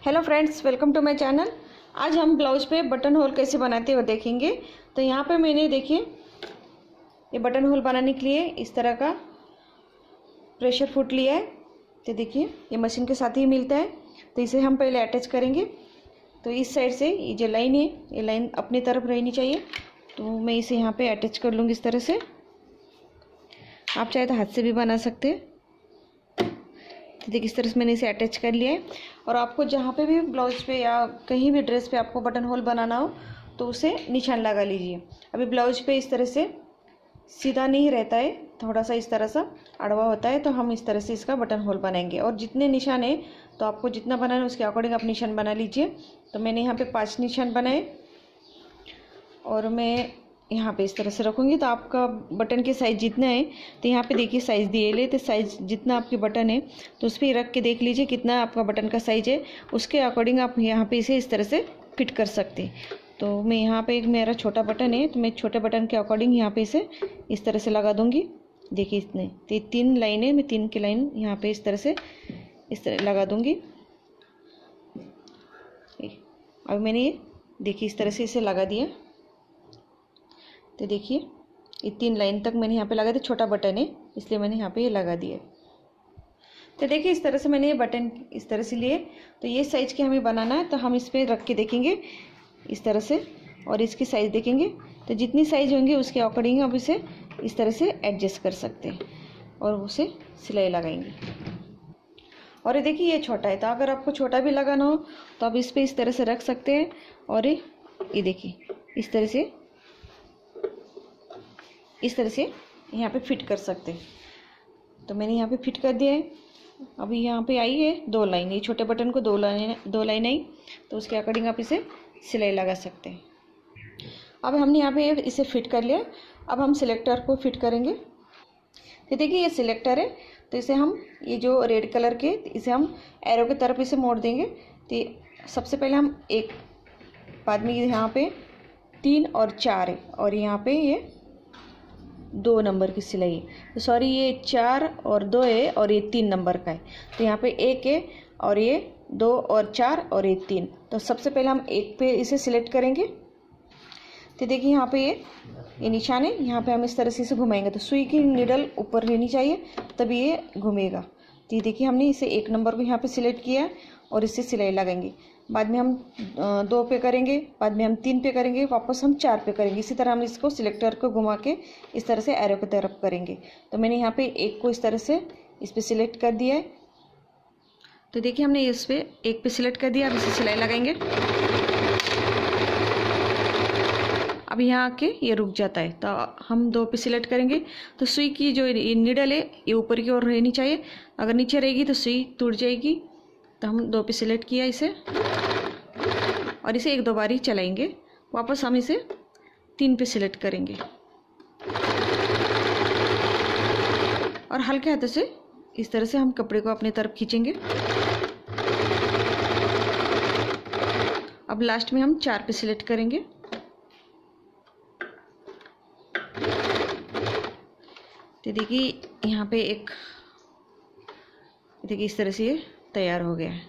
Hello friends, welcome to my channel. आज हम blouse पे बटन होल कैसे बनाते हो देखेंगे। तो यहाँ पे मैंने देखिए ये बटन होल बनाने के लिए इस तरह का प्रेशर फुट लिया है। तो देखिए ये मशीन के साथ ही मिलता है। तो इसे हम पहले अटैच करेंगे। तो इस साइड से ये जो लाइन है ये लाइन अपनी तरफ रहनी चाहिए। तो मैं इसे यहाँ पे अटैच कर लूँगी इस तरह से। आप चाहे तो हाथ से भी बना सकते हैं। तो देखिए इस तरह से मैंने इसे अटैच कर लिया है। और आपको जहाँ पे भी ब्लाउज पे या कहीं भी ड्रेस पे आपको बटन होल बनाना हो तो उसे निशान लगा लीजिए। अभी ब्लाउज पे इस तरह से सीधा नहीं रहता है, थोड़ा सा इस तरह सा अड़वा होता है। तो हम इस तरह से इसका बटन होल बनाएंगे। और जितने निशान है तो आपको जितना बनाना है उसके अकॉर्डिंग आप निशान बना लीजिए। तो मैंने यहाँ पे 5 निशान बनाए और मैं यहाँ पे इस तरह से रखूँगी। तो आपका बटन के साइज़ जितना है तो यहाँ पे देखिए साइज़ दिए ले। तो साइज़ जितना आपके बटन है तो उस पर रख के देख लीजिए कितना आपका बटन का साइज़ है। उसके अकॉर्डिंग आप यहाँ पे इसे इस तरह से फिट कर सकते हैं। तो मैं यहाँ पे एक मेरा छोटा बटन है तो मैं छोटे बटन के अकॉर्डिंग यहाँ पे इसे इस तरह से लगा दूँगी। देखिए इतने तो ये 3 लाइनें, मैं 3 की लाइन यहाँ पे इस तरह से इस तरह लगा दूँगी। अब मैंने ये देखिए इस तरह से इसे लगा दिया। तो देखिए ये 3 लाइन तक मैंने यहाँ पे लगा दिया। छोटा बटन है इसलिए मैंने यहाँ पे ये लगा दिया। तो देखिए इस तरह से मैंने ये बटन इस तरह से लिए। तो ये साइज़ के हमें बनाना है तो हम इस पर रख के देखेंगे इस तरह से और इसकी साइज़ देखेंगे। तो जितनी साइज़ होंगे उसके अकॉर्डिंग अब इसे इस तरह से एडजस्ट कर सकते हैं और उसे सिलाई लगाएंगे। और ये देखिए ये छोटा है तो अगर आपको छोटा भी लगाना हो तो आप इस पर इस तरह से रख सकते हैं। और ये देखिए इस तरह से यहाँ पे फिट कर सकते हैं। तो मैंने यहाँ पे फिट कर दिया है। अभी यहाँ पे आई है 2 लाइन, ये छोटे बटन को 2 लाइन आई तो उसके अकॉर्डिंग आप इसे सिलाई लगा सकते हैं। अब हमने यहाँ पे इसे फिट कर लिया। अब हम सिलेक्टर को फिट करेंगे। तो देखिए ये सिलेक्टर है तो इसे हम ये जो रेड कलर के इसे हम एरो की तरफ इसे मोड़ देंगे। तो सबसे पहले हम एक, बाद में यहाँ पे 3 और 4 है और यहाँ पे ये 2 नंबर की सिलाई है। तो सॉरी ये 4 और 2 है और ये 3 नंबर का है। तो यहाँ पे 1 है और ये 2 और 4 और ये 3। तो सबसे पहले हम 1 पे इसे सिलेक्ट करेंगे। तो देखिए यहाँ पे ये निशान है, यहाँ पे हम इस तरह से इसे घुमाएंगे तो सुई की निडल ऊपर रहनी चाहिए तभी ये घूमेगा। तो ये देखिए हमने इसे 1 नंबर को यहाँ पे सिलेक्ट किया और इससे सिलाई लगाएंगे। बाद में हम 2 पे करेंगे, बाद में हम 3 पे करेंगे, वापस हम 4 पे करेंगे। इसी तरह हम इसको सिलेक्टर को घुमा के इस तरह से एरो की तरफ करेंगे। तो मैंने यहाँ पे 1 को इस तरह से इस पर सिलेक्ट कर दिया है। तो देखिए हमने इस पर 1 पे सिलेक्ट कर दिया। अब इसे सिलाई लगाएंगे। अब यहाँ आके ये रुक जाता है तो हम 2 पे सिलेक्ट करेंगे। तो सुई की जो निडल है ये ऊपर की ओर रहनी चाहिए। अगर नीचे रहेगी तो सुई टूट जाएगी। तो हम 2 पे सिलेक्ट किया इसे और इसे 1-2 बार ही चलाएंगे। वापस हम इसे 3 पे सिलेक्ट करेंगे और हल्के हाथों से इस तरह से हम कपड़े को अपनी तरफ खींचेंगे। अब लास्ट में हम 4 पे सिलेक्ट करेंगे। तो देखिए यहाँ पे एक, देखिए इस तरह से ये तैयार हो गया है।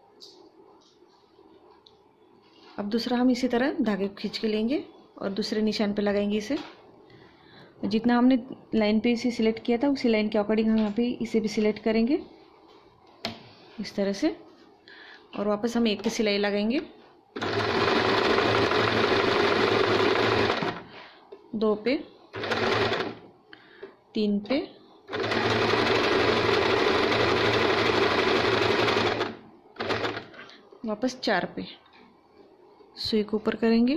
अब दूसरा हम इसी तरह धागे को खींच के लेंगे और दूसरे निशान पे लगाएंगे इसे। जितना हमने लाइन पे इसे सिलेक्ट किया था उसी लाइन के अकॉर्डिंग हम यहाँ पे इसे भी सिलेक्ट करेंगे इस तरह से। और वापस हम 1 पे सिलाई लगाएंगे, 2 पे, 3 पे, वापस 4 पे सुई को ऊपर करेंगे,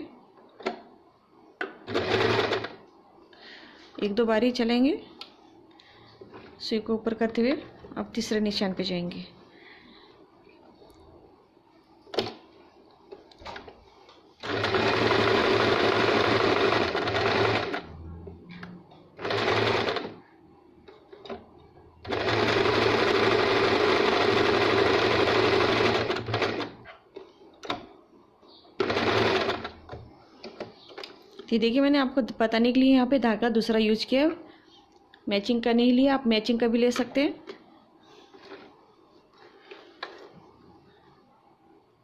1-2 बार ही चलेंगे सुई को ऊपर करते हुए। अब तीसरे निशान पे जाएंगे। ये देखिए मैंने आपको बताने के लिए यहाँ पे धागा दूसरा यूज किया। मैचिंग करने के लिए आप मैचिंग का भी ले सकते हैं।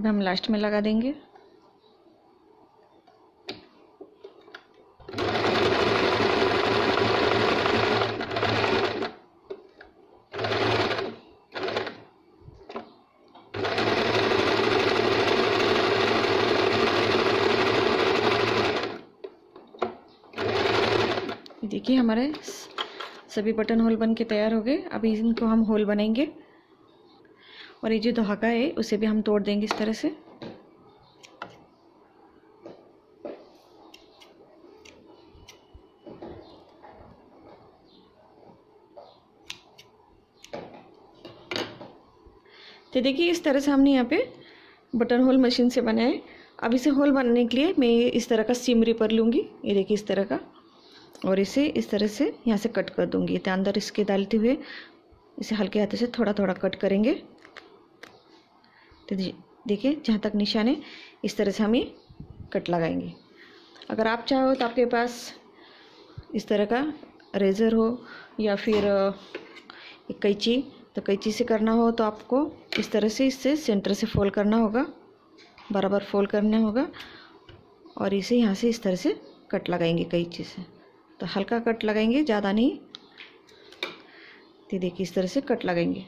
अब हम लास्ट में लगा देंगे। देखिए हमारे सभी बटन होल बन के तैयार हो गए। अभी इनको हम होल बनाएंगे और ये जो धागा है उसे भी हम तोड़ देंगे इस तरह से। तो देखिए इस तरह से हमने यहाँ पे बटन होल मशीन से बनाए। अब इसे होल बनाने के लिए मैं इस तरह का सीम रिपर लूँगी, ये देखिए इस तरह का, और इसे इस तरह से यहाँ से कट कर दूँगी। तो अंदर इसके डालते हुए इसे हल्के हाथों से थोड़ा थोड़ा कट करेंगे। तो देखिए जहाँ तक निशान है इस तरह से हम ये कट लगाएंगे। अगर आप चाहो तो आपके पास इस तरह का रेज़र हो या फिर एक कैंची, तो कैंची से करना हो तो आपको इस तरह से इससे सेंटर से फोल्ड करना होगा, बराबर फोल्ड करना होगा और इसे यहाँ से इस तरह से कट लगाएंगे कैंची से। तो हल्का कट लगाएंगे, ज़्यादा नहीं। तो देखिए इस तरह से कट लगाएंगे।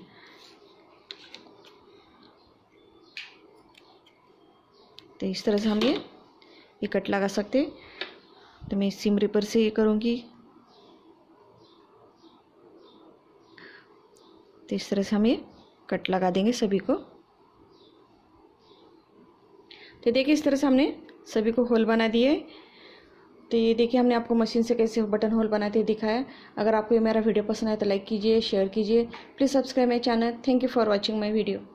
तो इस तरह से हम ये कट लगा सकते। तो मैं सीम रिपर से ये करूँगी। तो इस तरह से हम ये कट लगा देंगे सभी को। तो देखिए इस तरह से हमने सभी को होल बना दिए। तो ये देखिए हमने आपको मशीन से कैसे बटन होल बनाते दिखाया। अगर आपको ये मेरा वीडियो पसंद आए तो लाइक कीजिए, शेयर कीजिए। Please subscribe my channel. Thank you for watching my video.